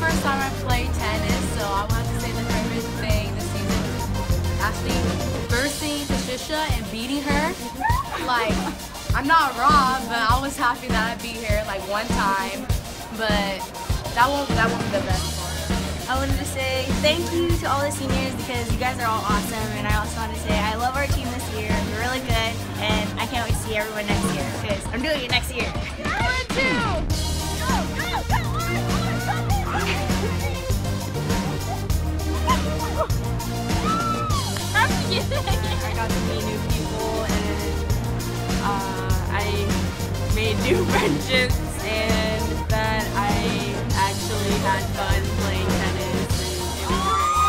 first time I played tennis, so I want to say the favorite thing this season is actually versing Patricia and beating her. Like, I'm not wrong, but I was happy that I beat her like one time, but that won't be the best part. I wanted to say thank you to all the seniors because you guys are all awesome, and I also want to say I love our team this year. We're really good, and I can't wait to see everyone next year because I'm doing it next year. I got to meet new people and I made new friendships and that I actually had fun playing tennis and it was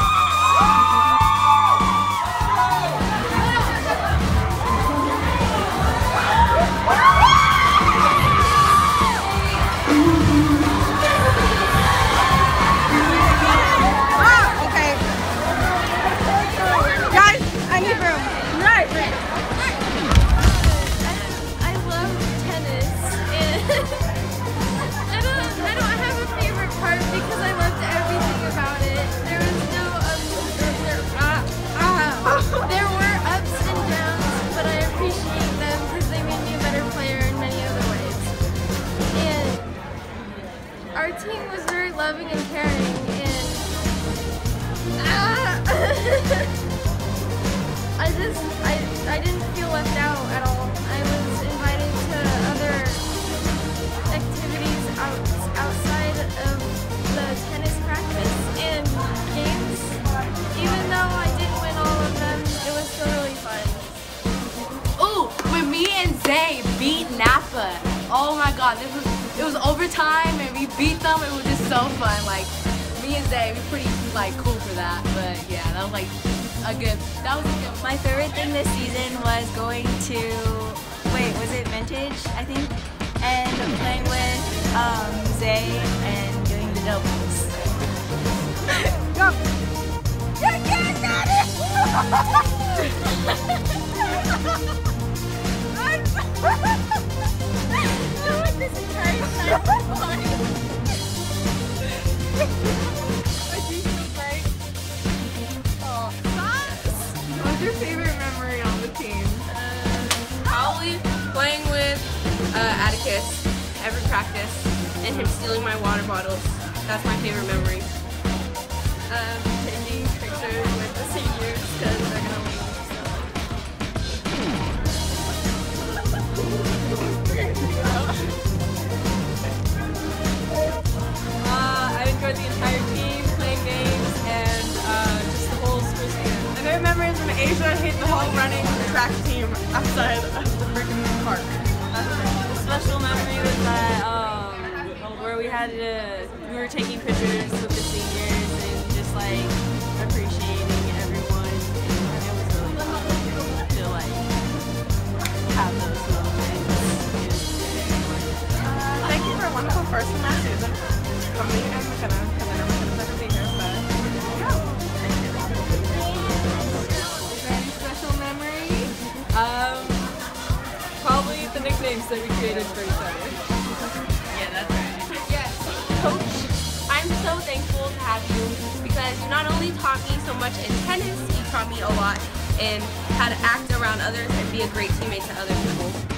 our team was very loving and caring, and I didn't feel left out at all. I was invited to other activities outside of the tennis practice and games. Even though I didn't win all of them, it was still really fun. Ooh, when me and Zay beat Napa, oh my god, it was overtime and we beat them. It was just so fun. Like, me and Zay, we're pretty like cool for that. But yeah, that was like a good one. My favorite thing this season was going to, was it Vintage, I think? And playing with Zay and doing the doubles. Go! You got it! This entire time was funny. I do feel great. Oh, What's your favorite memory on the team? Probably playing with Atticus every practice and him stealing my water bottles. That's my favorite memory. Taking pictures with the seniors because they're going to leave. I enjoyed the entire team, playing games, and just the whole school season. My favorite memory is when Asia hit the whole running the track team outside of the freaking park. A special memory was that where we were taking pictures with the seniors and just like appreciating everyone, and it was really fun to like have those little things. Thank you for a wonderful first and last season. For me and McKenna, because I know McKenna's not going to be here, but is there any special memory? Probably the nicknames that we created for each other. Yeah, that's right. Yes. Coach, I'm so thankful to have you because you not only taught me so much in tennis, you taught me a lot in how to act around others and be a great teammate to other people.